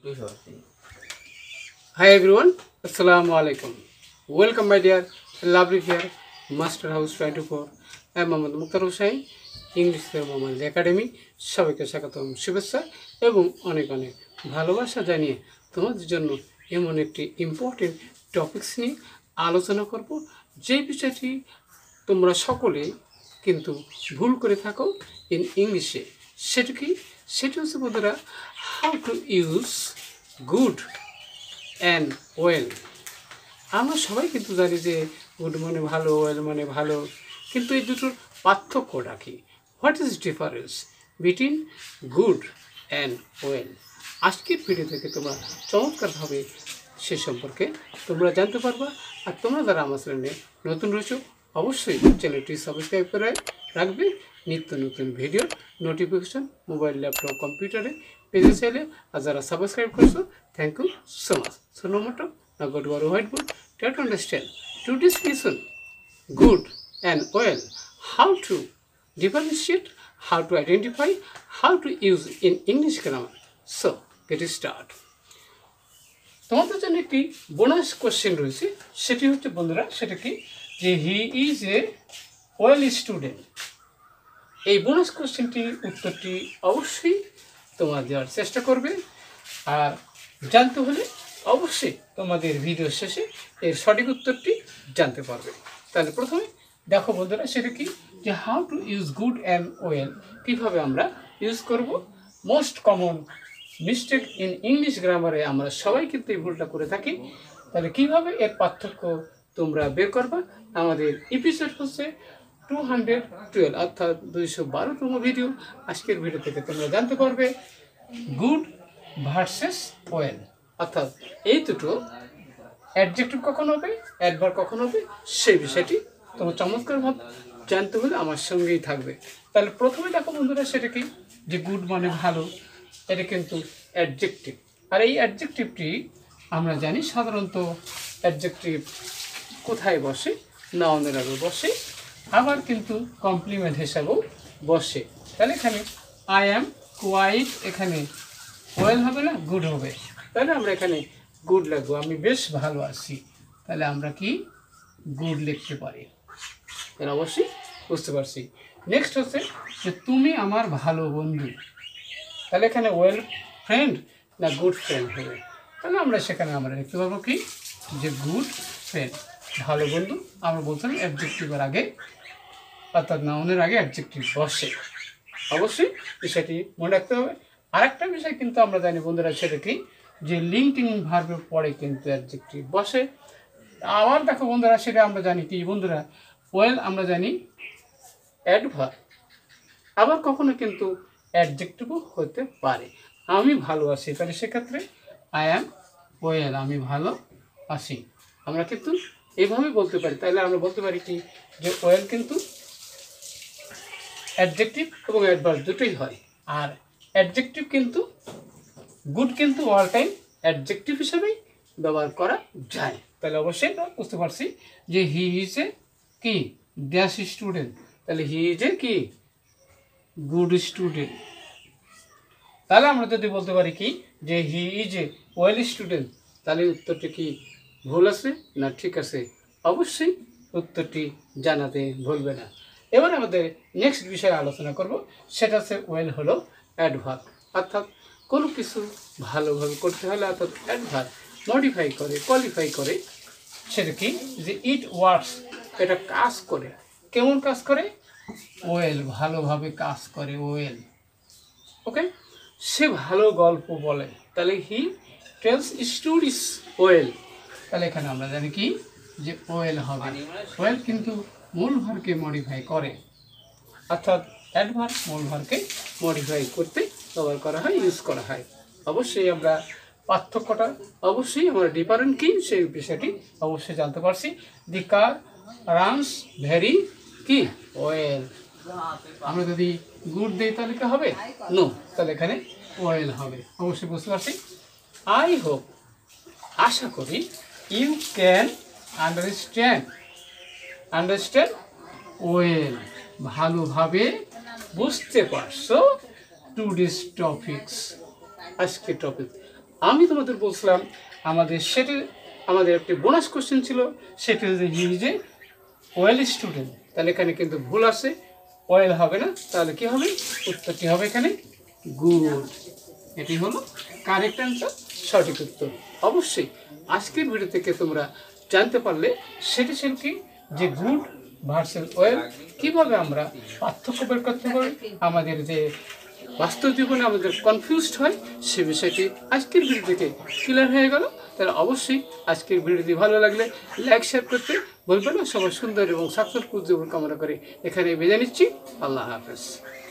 Hi everyone, Assalamu alaikum. Welcome my dear lovely here, Master House 24. I am Mohammad Mukhtar Hussain, English Mohammad Academy. সবাইকে স্বাগতম শুভেচ্ছা এবং অনেক অনেক ভালোবাসা জানিয়ে তোমাদের জন্য এমন একটি ইম্পর্টেন্ট টপিকস নিয়ে আলোচনা করব যে বিষয়টি তোমরা সকলে কিন্তু ভুল করে থাকো ইন ইংলিশে। সেটা কি? সেটা হচ্ছে বন্ধুরা, how to use good and well. আমরা সবাই কিন্তু জানি যে গুড মানে ভালো, ওয়েল মানে ভালো, কিন্তু এই দুটোর পার্থক্যটা কি? What is difference between good and well? আজকের ভিডিও থেকে তোমরা চমৎকারভাবে সে সম্পর্কে তোমরা জানতে পারবা। আর তোমরা যারা আমার চ্যানেলে নতুন রয়েছো অবশ্যই চ্যানেলটি সাবস্ক্রাইব করে রাখবে। নিত্য নতুন ভিডিওর নোটিফিকেশন মোবাইল, ল্যাপটপ, কম্পিউটারে পেজে চাইলে। আর যারা সাবস্ক্রাইব করছো, thank you so much. So no matter, now go to our whiteboard. Try to understand today's lesson, good and well, how to differentiate, how to identify, how to use in English grammar. So get it start. তোমাদের জন্য একটি bonus question রয়েছে। সেটি হচ্ছে বন্ধুরা, সেটা কি? যে he is a well student. এই বোনাস কোশ্চেনটির উত্তরটি অবশ্যই তোমরা দেওয়ার চেষ্টা করবে। আর জানতে হলে অবশ্যই তোমাদের ভিডিও শেষে এর সঠিক উত্তরটি জানতে পারবে। তাহলে প্রথমে দেখো বন্ধুরা, সেটা কি? যে how to use good and well, কীভাবে আমরা ইউজ করব। Most common mistake in English গ্রামারে আমরা সবাই কিন্তু এই ভুলটা করে থাকি। তাহলে কিভাবে এর পার্থক্য তোমরা বের করবা? আমাদের এপিসোড হচ্ছে 212, অর্থাৎ 212তম ভিডিও। আজকের ভিডিও থেকে তোমরা জানতে পারবে গুড ভার্সেস ওয়েল, অর্থাৎ এই দুটো অ্যাডজেক্টিভ কখন হবে, অ্যাডভার্ব কখন হবে, সেই বিষয়টি তোমার চমৎকারভাবে জানতে হলে আমার সঙ্গেই থাকবে। তাহলে প্রথমে দেখো বন্ধুরা, সেটা কি? যে গুড মানে ভালো, এটা কিন্তু অ্যাডজেক্টিভ। আর এই অ্যাডজেক্টিভটি আমরা জানি সাধারণত অ্যাডজেক্টিভ কোথায় বসে? নাউনের আগে বসে, আবার কিন্তু কমপ্লিমেন্ট হিসাবেও বসে। তাহলে এখানে আই অ্যাম কোয়াইট, এখানে ওয়েল হবে না, গুড হবে। তাহলে আমরা এখানে গুড লিখবো, আমি বেশ ভালো আছি। তাহলে আমরা কি গুড লিখতে পারি? তাহলে অবশ্যই বুঝতে পারছি। নেক্সট হচ্ছে যে তুমি আমার ভালো বন্ধু। তাহলে এখানে ওয়েল ফ্রেন্ড না গুড ফ্রেন্ড হবে? তাহলে আমরা সেখানে আমরা লিখতে পারবো কি? যে গুড ফ্রেন্ড, ভালো বন্ধু। আমরা বলতাম অ্যাডজেক্টিভের আগে, অর্থাৎ নাউনের আগে অ্যাডজেক্টিভ বসে। অবশ্যই বিষয়টি মনে রাখতে হবে। আরেকটা বিষয় কিন্তু আমরা জানি বন্ধুরা, সেটা কি? যে লিঙ্কিং ভার্বের পরে কিন্তু অ্যাডজেক্টিভ বসে। আবার দেখো বন্ধুরা, সেটা আমরা জানি কি বন্ধুরা? ওয়েল আমরা জানি অ্যাডভার্ব, আবার কখনো কিন্তু অ্যাডজেক্টিভও হতে পারে। আমি ভালো আছি, তাহলে সেক্ষেত্রে আই অ্যাম ওয়েল, আমি ভালো আছি। আমরা কিন্তু এইভাবে বলতে পারি। তাহলে আমরা বলতে পারি কি? যে ওয়েল কিন্তু অ্যাডজেক্টিভ এবং অ্যাডভার্ব দুটোই হয়। আর অ্যাডজেক্টিভ কিন্তু গুড কিন্তু অল টাইম অ্যাডজেক্টিভ হিসেবেই ব্যবহার করা যায়। তাহলে অবশ্যই আমরা বুঝতে পারছি যে হি ইজ এ কি ড্যাশ স্টুডেন্ট। তাহলে হি ইজ এ কি গুড স্টুডেন্ট। তাহলে আমরা যদি বলতে পারি কি? যে he is a well student, তাহলে উত্তরটি কি ভুল আছে না ঠিক আছে? অবশ্যই উত্তরটি জানাতে ভুলবে না। এবার আমাদের নেক্সট বিষয়ে আলোচনা করব, সেটা হচ্ছে ওয়েল হলো অ্যাডভার্ব, অর্থাৎ কোনো কিছু ভালোভাবে করতে হলে অর্থাৎ অ্যাডভার্ব মডিফাই করে, কোয়ালিফাই করে। সেটা কি? যে ইট ওয়ার্কস, এটা কাজ করে। কেমন কাজ করে? ওয়েল, ভালোভাবে কাজ করে ওয়েল। ওকে, সে ভালো গল্প বলে, তাহলে হি টেলস স্টোরিজ ওয়েল। তাহলে এখানে আমরা জানি কি? যে ওয়েল হবে। ওয়েল কিন্তু মূল ভার্বকে মডিফাই করে, অর্থাৎ অ্যাডভার্ব মূল ভার্বকে মডিফাই করতে ব্যবহার করা হয়, ইউজ করা হয়। অবশ্যই আমরা পার্থক্যটা অবশ্যই আমরা ডিফারেন্ট কি সেই বিষয়টি অবশ্যই জানতে পারছি। দি কার রানস ভেরি কি ওয়েল। আমরা যদি গুড দিই তাহলে কি হবে? নো, তাহলে এখানে ওয়েল হবে। অবশ্যই বুঝতে পারছি। আই হোপ, আশা করি, ইউ ক্যান আন্ডারস্ট্যান্ড ওয়েল, ভালোভাবে বুঝতে পারছো টুডেস টপিকস, আজকে টপিক। আমি তোমাদের বলছিলাম আমাদের একটি বোনাস কোশ্চেন ছিল, সেটি হচ্ছে he is a well student. তাহলে এখানে কিন্তু ভুল আছে, ওয়েল হবে না, তাহলে কি হবে? উত্তরটি হবে এখানে গুড। এটি হলো কারেক্ট অ্যান্সার, সঠিক উত্তর। অবশ্যই আজকের ভিডিও থেকে তোমরা জানতে পারলে সেটি ছিল কি, যে গুড ভার্সেস ওয়েল কীভাবে আমরা পার্থক্য বের করতে পারি, আমাদের যে বাস্তব জীবনে আমাদের কনফিউজড হয় সে বিষয়টি আজকের ভিডিও থেকে ক্লিয়ার হয়ে গেল। তাহলে অবশ্যই আজকের ভিডিওটি ভালো লাগলে লাইক শেয়ার করতে বলবেন না। সবার সুন্দর এবং সাকসেসফুল জীবন কামনা করে এখানে বিদায় নিচ্ছি। আল্লাহ হাফেজ।